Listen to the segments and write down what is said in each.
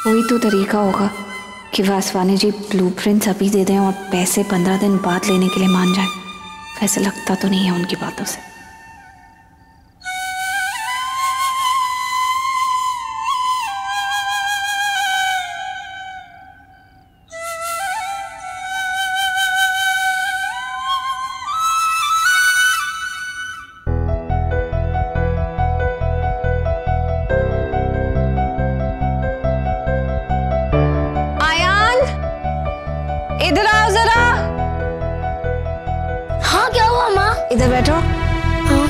कोई तो तरीका होगा कि वासवानी जी ब्लूप्रिंट्स अभी दे दें और पैसे 15 दिन बाद लेने के लिए मान जाए। वैसे लगता तो नहीं है उनकी बातों से। इधर आओ जरा। हाँ क्या हुआ माँ? इधर बैठो। हाँ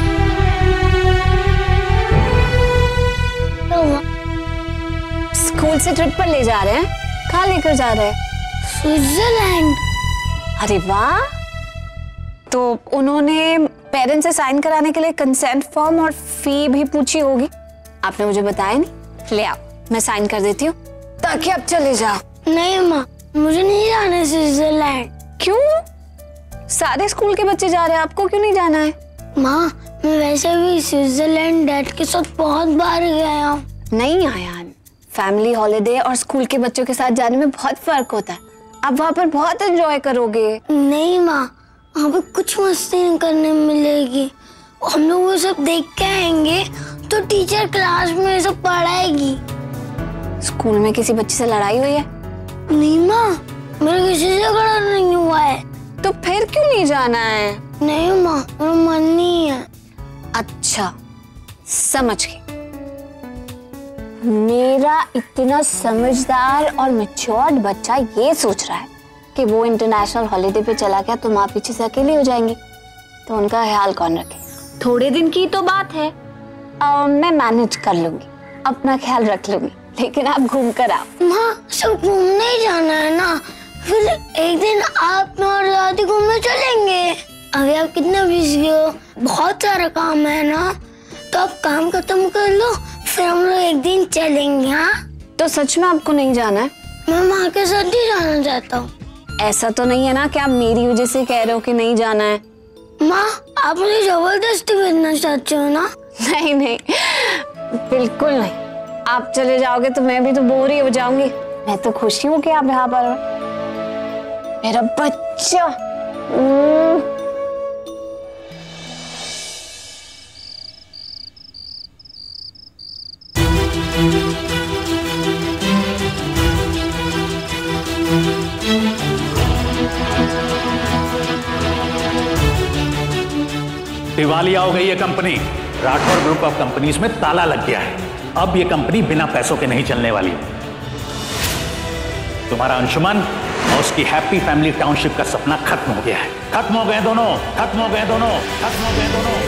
क्या हुआ? स्कूल से ट्रिप पर ले जा रहे हैं। कहाँ लेकर जा रहे हैं? स्विट्जरलैंड। अरे वाह। तो उन्होंने पेरेंट्स से साइन कराने के लिए कंसेंट फॉर्म और फी भी पूछी होगी। आपने मुझे बताया नहीं। ले आओ, मैं साइन कर देती हूँ ताकि आप चले जाओ। नहीं माँ, मुझे नहीं जाना स्विट्जरलैंड। क्यों? सारे स्कूल के बच्चे जा रहे हैं, आपको क्यों नहीं जाना है? माँ, मैं वैसे भी स्विट्जरलैंड डैड के साथ बहुत बार गया हूँ। नहीं आयान, फैमिली हॉलिडे और स्कूल के बच्चों के साथ जाने में बहुत फर्क होता है। आप वहाँ पर बहुत एंजॉय करोगे। नहीं माँ, वहाँ पे कुछ मस्ती नहीं करने मिलेगी। हम लोग वो सब देख के आएंगे तो टीचर क्लास में सब पढ़ाएगी। स्कूल में किसी बच्चे से लड़ाई हुई है? नहीं माँ, मेरा किसी से झगड़ा नहीं हुआ है। तो फिर क्यों नहीं जाना है? नहीं माँ, मेरा मन नहीं है। अच्छा, समझ गई। मेरा इतना समझदार और मैच्योर्ड बच्चा ये सोच रहा है कि वो इंटरनेशनल हॉलिडे पे चला गया तो माँ पीछे से अकेली हो जाएंगी, तो उनका ख्याल कौन रखे? थोड़े दिन की तो बात है, मैं मैनेज कर लूंगी, अपना ख्याल रख लूंगी, लेकिन आप घूम कर आओ। माँ, सब घूमने ही जाना है ना, फिर एक दिन आप मैं और दादी घूमने चलेंगे। अभी आप कितना बिजी हो, बहुत सारा काम है ना, तो आप काम खत्म कर लो, फिर हम लोग एक दिन चलेंगे। हाँ? तो सच में आपको नहीं जाना है? मैं माँ के साथ ही जाना चाहता हूँ। ऐसा तो नहीं है ना कि आप मेरी वजह से कह रहे हो कि नहीं जाना है? माँ, आप मुझे जबरदस्ती भेजना चाहते हो ना? नहीं नहीं, बिल्कुल नहीं। आप चले जाओगे तो मैं भी तो बोर ही हो जाऊंगी। मैं तो खुशी हूँ कि आप यहाँ पर हो, मेरा बच्चा। दिवालिया हो गई है company. Rathore group of companies में ताला लग गया है। अब ये कंपनी बिना पैसों के नहीं चलने वाली। तुम्हारा अंशुमन और उसकी हैप्पी फैमिली टाउनशिप का सपना खत्म हो गया है। खत्म हो गए दोनों, खत्म हो गए दोनों, खत्म हो गए दोनों।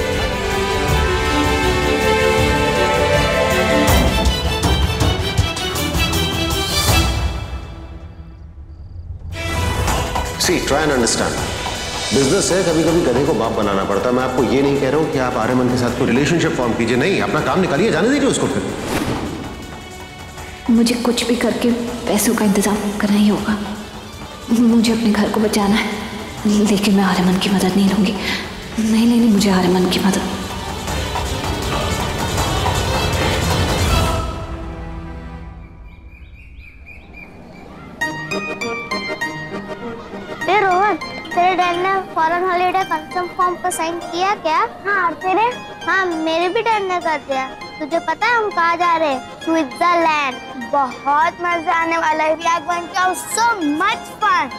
See, try and understand. Business है, कभी कभी गधे को बाप बनाना पड़ता है। मैं आपको ये नहीं कह रहा हूँ कि आप आर्यमन के साथ कोई रिलेशनशिप फॉर्म कीजिए, नहीं, अपना काम निकालिए, जाने दीजिए उसको। फिर मुझे कुछ भी करके पैसों का इंतजाम करना ही होगा। मुझे अपने घर को बचाना है, लेकिन मैं आर्यमन की मदद नहीं लूंगी। नहीं लेनी मुझे आर्यमन की मदद। तेरे डैड ने फॉरेन हॉलिडे कंफर्म फॉर्म पर साइन किया क्या? हाँ, और तेरे? हाँ, मेरे भी डैड ने कर दिया। तुझे पता है हम कहाँ जा रहे हैं? स्विट्जरलैंड। बहुत मजा आने वाला है। We are going to have so much fun.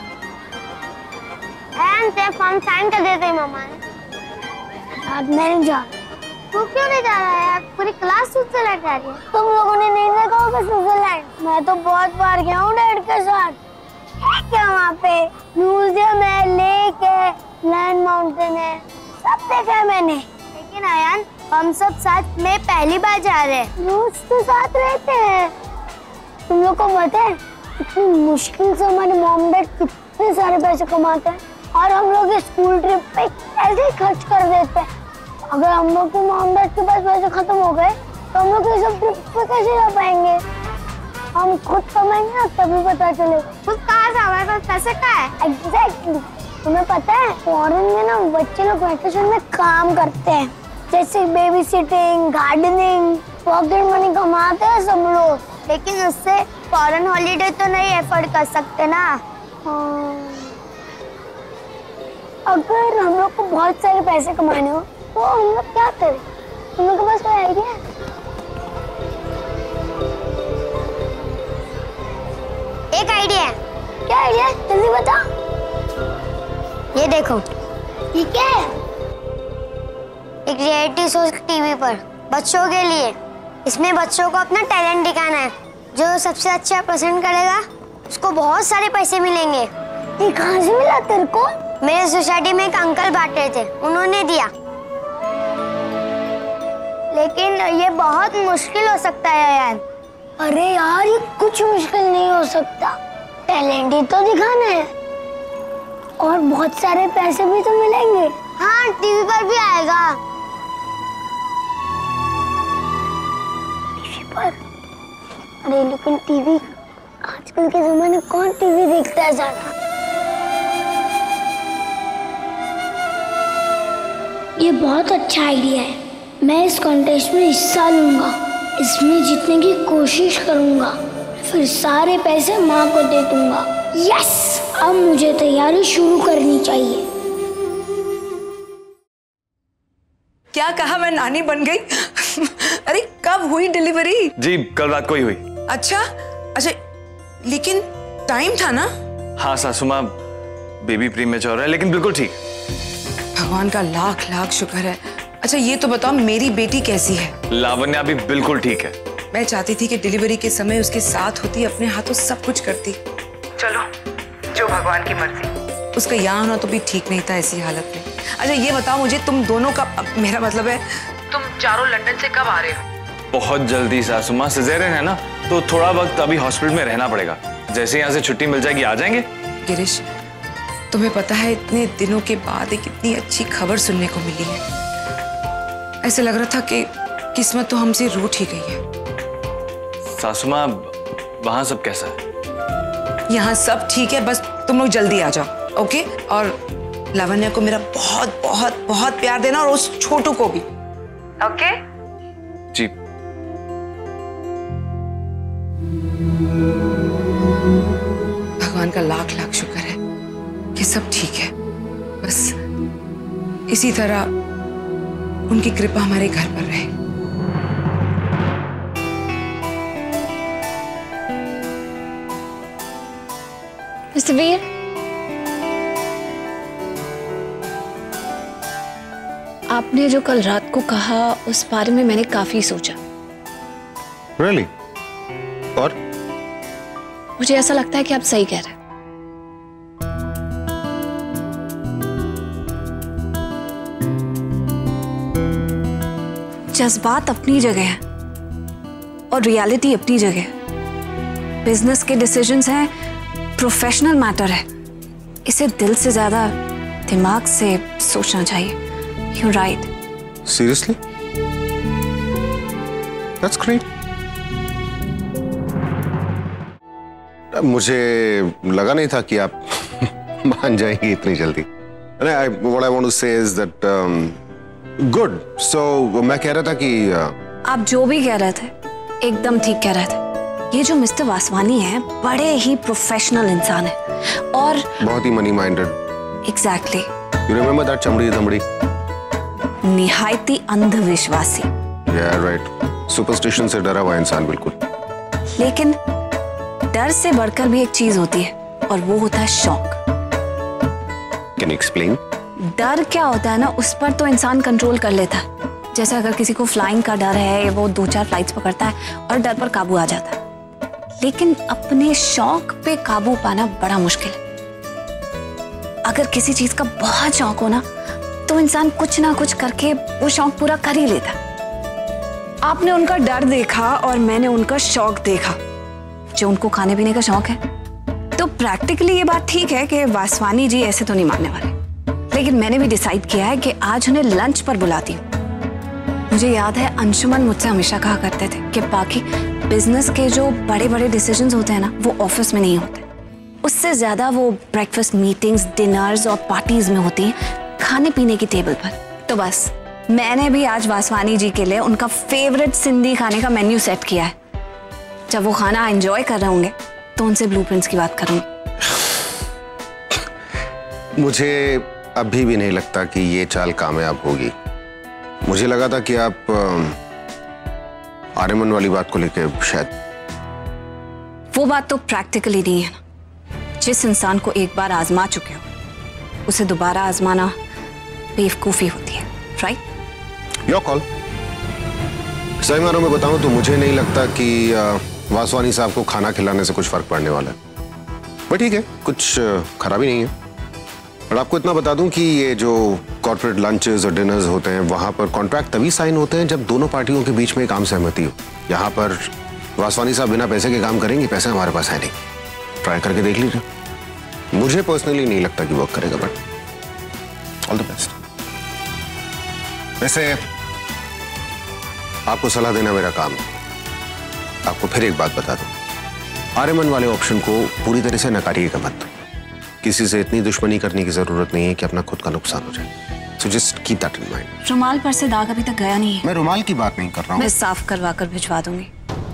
And तेरा फॉर्म साइन कर देते मम्मा ने। आज मैं नहीं जा। तू क्यों नहीं जा रहा है यार? पूरी क्लास स्विट्जरलैंड जा रही है। तुम लोगों ने नहीं देखा होगा स्विट्जरलैंड? मैं तो बहुत बार गया हूँ डैड के साथ। क्या वहाँ पे म्यूजियम है, लेक है, लैंड माउंटेन है, सब देखा है मैंने। लेकिन आयान, हम सब साथ में पहली बार जा रहे हैं। रोज तो साथ रहते हैं। तुम लोग को पता है इतनी मुश्किल से हमारे मॉम डैड कितने सारे पैसे कमाते हैं और हम लोग स्कूल ट्रिप पे ऐसे ही खर्च कर देते हैं। अगर हम लोग के मॉम डैड के पास पैसे खत्म हो गए तो हम लोग ये सब ट्रिप पे कैसे जा पाएंगे? हम खुद कमाएंगे ना, तभी पता चलेगा। खुद कहाँ से हमारे पास पैसे कहाँ है? एग्जैक्टली। तुम्हें पता है फॉरेन में ना बच्चे लोग वैकेशन में काम करते हैं, जैसे baby sitting, gardening, pocket money कमाते हैं सब लोग। लेकिन उससे फॉरेन हॉलीडे तो नहीं एफोर्ड कर सकते ना। अगर हम लोग को बहुत सारे पैसे कमाने हो तो हम लोग क्या करें? तुम लोग के पास कोई आइडिया है? एक आइडिया है। क्या आइडिया है? जल्दी बता। ये देखो, ये क्या है? एक रियलिटी शो टीवी पर बच्चों के लिए। इसमें बच्चों को अपना टैलेंट दिखाना है। जो सबसे अच्छा पसंद करेगा उसको बहुत सारे पैसे मिलेंगे। ये कहाँ से मिला तेरे को? मेरे सोसाइटी में एक अंकल बांटे थे, उन्होंने दिया। लेकिन ये बहुत मुश्किल हो सकता है यार। अरे यार, ये कुछ मुश्किल नहीं हो सकता। टैलेंट ही तो दिखाना है और बहुत सारे पैसे भी तो मिलेंगे। हाँ, टीवी पर भी आएगा। टीवी पर? अरे लेकिन टीवी, आजकल के जमाने कौन टीवी देखता है ज्यादा? ये बहुत अच्छा आइडिया है। मैं इस कॉन्टेस्ट में हिस्सा लूंगा, इसमें जीतने की कोशिश करूंगा, फिर सारे पैसे माँ को दे दूंगा। यस, अब मुझे तैयारी शुरू करनी चाहिए। क्या कहा, मैं नानी बन गई? अरे कब हुई डिलीवरी? जी कल रात को ही हुई। अच्छा, लेकिन टाइम था ना? हाँ सासू माँ, बेबी प्रीमेच्योर है लेकिन बिल्कुल ठीक। भगवान का लाख लाख शुक्र है। अच्छा ये तो बताओ, मेरी बेटी कैसी है? लावण्या भी बिल्कुल ठीक है। मैं चाहती थी कि डिलीवरी के समय उसके साथ होती, अपने हाथों सब कुछ करती। चलो, जो भगवान की मर्जी। उसका यहाँ होना तो भी ठीक नहीं था ऐसी हालत में। अच्छा ये बताओ मुझे, तुम दोनों का, मेरा मतलब है तुम चारों लंदन से कब आ रहे हो? बहुत जल्दी सासू माँ, सिजेरियन है ना तो थोड़ा वक्त अभी हॉस्पिटल में रहना पड़ेगा। जैसे यहाँ से छुट्टी मिल जाएगी आ जाएंगे। गिरीश, तुम्हें पता है इतने दिनों के बाद एक इतनी अच्छी खबर सुनने को मिली है। ऐसे लग रहा था कि किस्मत तो हमसे रूठ ही गई है। सासू माँ, वहाँ सब कैसा है? यहाँ सब ठीक है, बस तुम लोग जल्दी आ जाओ, ओके? और लावण्या को मेरा बहुत बहुत बहुत प्यार देना, और उस छोटू को भी, ओके? जी। भगवान का लाख लाख शुक्र है कि सब ठीक है। बस इसी तरह उनकी कृपा हमारे घर पर रहे। मिस्टर वीर, आपने जो कल रात को कहा उस बारे में मैंने काफी सोचा। Really? और? मुझे ऐसा लगता है कि आप सही कह रहे हैं। जज्बात अपनी जगह है और रियलिटी अपनी जगह है। बिजनेस के डिसीजंस हैं, प्रोफेशनल मैटर है। इसे दिल से ज्यादा दिमाग से सोचना चाहिए। You're right. Seriously? That's great. मुझे लगा नहीं था कि आप मान जाएंगे इतनी जल्दी। What I want to say is that good. So मैं कह रहा था कि आप जो भी कह रहे थे एकदम ठीक कह रहे थे। ये जो मिस्टर वासवानी है बड़े ही प्रोफेशनल इंसान है और बहुत ही money minded. Exactly. You remember that चमड़ी दमड़ी? निहायती अंधविश्वासी। Yeah, right. सुपरस्टिशन से डरा हुआ इंसान बिल्कुल। लेकिन डर से बढ़कर भी एक चीज होती है और वो होता है शौक। Can you explain? डर क्या होता है ना, उस पर तो इंसान कंट्रोल कर लेता है। जैसे अगर किसी को फ्लाइंग का डर है, वो 2-4 फ्लाइट्स पकड़ता है और डर पर काबू आ जाता है। लेकिन अपने शौक पे काबू पाना बड़ा मुश्किल है। अगर किसी चीज का बहुत शौक हो ना तो इंसान कुछ ना कुछ करके वो शौक पूरा कर ही लेता। आपने उनका डर देखा और मैंने उनका शौक देखा, जो उनको खाने पीने का शौक है। तो प्रैक्टिकली ये बात ठीक है कि वासवानी जी ऐसे तो नहीं मानने वाले, लेकिन मैंने भी डिसाइड किया है कि आज उन्हें लंच पर बुलाती हूँ। मुझे याद है अंशुमन मुझसे हमेशा कहा करते थे कि बाकी बिजनेस के जो बड़े बड़े डिसीजंस होते हैं ना वो ऑफिस में नहीं होते, उससे ज्यादा वो ब्रेकफास्ट मीटिंग्स, डिनर्स और पार्टीज में होती हैं, खाने पीने की टेबल पर। तो बस मैंने भी आज वासवानी जी के लिए उनका फेवरेट सिंधी खाने का मेन्यू सेट किया है। जब वो खाना एंजॉय कर रहे होंगे तो उनसे ब्लूप्रिंट्स की बात करूंगी। मुझे अभी भी नहीं लगता कि ये चाल कामयाब होगी। मुझे लगा था कि आप आर्यमन वाली बात को लेकर शायद। वो बात तो प्रैक्टिकली नहीं है ना। जिस इंसान को एक बार आजमा चुके हो उसे दोबारा आजमाना बेवकूफी होती है, राइट? Your call. सही मानों में बताऊं तो मुझे नहीं लगता कि वासवानी साहब को खाना खिलाने से कुछ फर्क पड़ने वाला है। बट ठीक है, कुछ खराबी नहीं है। और आपको इतना बता दूं कि ये जो कॉर्पोरेट लंचेस और डिनर्स होते हैं वहां पर कॉन्ट्रैक्ट तभी साइन होते हैं जब दोनों पार्टियों के बीच में एक आम सहमति हो। यहाँ पर वासवानी साहब बिना पैसे के काम करेंगे, पैसे हमारे पास है नहीं। ट्राई करके देख लीजिए। मुझे पर्सनली नहीं लगता कि वर्क करेगा, बट ऑल द बेस्ट। वैसे आपको सलाह देना मेरा काम है। आपको फिर एक बात बता दूं, आर्यमन वाले ऑप्शन को पूरी तरह से नकारिएगा मत। किसी से इतनी दुश्मनी करने की जरूरत नहीं है कि अपना खुद का नुकसान हो जाए। So just keep that in mind. रुमाल पर से दाग अभी तक गया नहीं है। मैं रुमाल की बात नहीं कर रहा हूँ। मैं साफ करवा कर भिजवा दूंगी।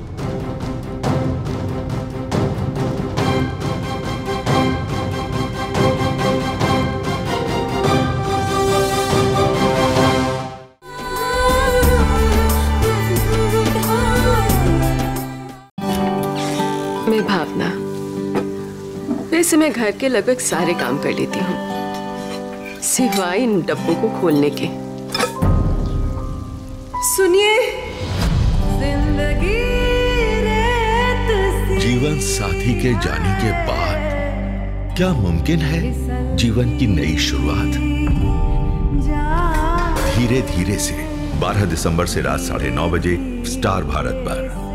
मैं भावना। वैसे मैं घर के लगभग सारे काम कर लेती हूँ सिवाय इन डब्बों को खोलने के। सुनिए, जीवन साथी के जाने के बाद क्या मुमकिन है जीवन की नई शुरुआत? धीरे धीरे से 12 दिसंबर से रात 9:30 बजे स्टार भारत पर।